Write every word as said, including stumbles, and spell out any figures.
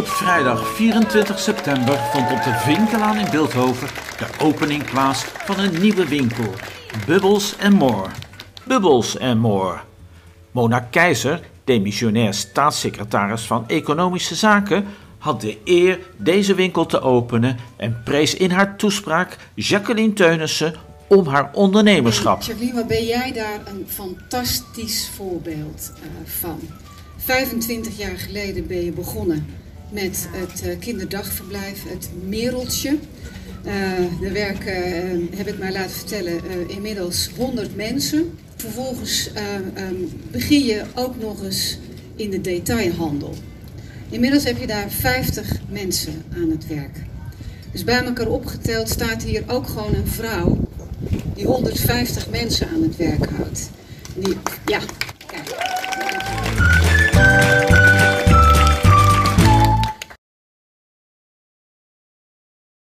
Op vrijdag vierentwintig september vond op de Vinkelaan in Bilthoven de opening plaats van een nieuwe winkel. Bubbles and More. Bubbles and More. Mona Keizer, demissionair staatssecretaris van Economische Zaken, had de eer deze winkel te openen en prees in haar toespraak Jacqueline Teunissen om haar ondernemerschap. Hey, Jacqueline, wat ben jij daar een fantastisch voorbeeld uh, van. vijfentwintig jaar geleden ben je begonnen met het uh, kinderdagverblijf, het Mereltje. Uh, er werken, uh, heb ik mij laten vertellen, uh, inmiddels honderd mensen. Vervolgens uh, um, begin je ook nog eens in de detailhandel. Inmiddels heb je daar vijftig mensen aan het werk. Dus bij elkaar opgeteld staat hier ook gewoon een vrouw die honderdvijftig mensen aan het werk houdt. Die, ja, kijk.